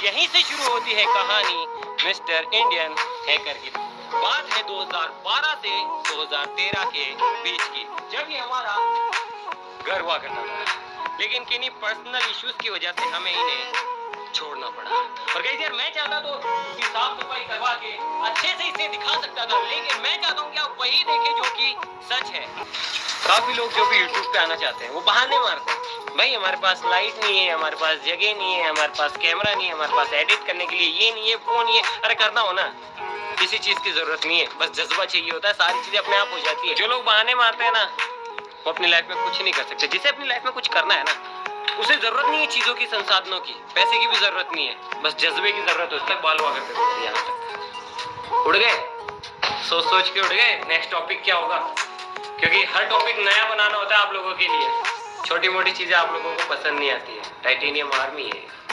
यहीं से शुरू होती है कहानी मिस्टर इंडियन हैकर की। बात है 2012 से 2013 के बीच की, जब ये हमारा घर हुआ करता था, लेकिन किन्हीं पर्सनल इश्यूज की वजह से हमें इन्हें छोड़ना पड़ा। और गाइस यार, मैं चाहता तो इसकी साफ सफाई करवा के अच्छे से इसे दिखा सकता था, लेकिन मैं चाहता हूँ कि आप वही देखें जो कि सच है। काफी लोग जो भी YouTube पे आना चाहते हैं वो बहाने मारते हैं, भाई हमारे पास लाइट नहीं है, हमारे पास जगह नहीं है, हमारे पास कैमरा नहीं है, हमारे पास एडिट करने के लिए ये नहीं है, वो नहीं है। अरे करना हो ना, किसी चीज की जरूरत नहीं है, बस जज्बा चाहिए होता है, सारी चीजें अपने आप हो जाती है। जो लोग बहाने मारते हैं ना, वो अपनी लाइफ में कुछ नहीं कर सकते। जिसे अपनी लाइफ में कुछ करना है ना, उसे जरूरत नहीं है चीजों की, संसाधनों की, पैसे की भी जरूरत नहीं है, बस जज्बे की जरूरत है। तक बाल हुआ करते यहाँ तक उड़ गए, सोच सोच के उड़ गए नेक्स्ट टॉपिक क्या होगा, क्योंकि हर टॉपिक नया बनाना होता है आप लोगों के लिए। छोटी मोटी चीजें आप लोगों को पसंद नहीं आती है। टाइटेनियम आर्मी है।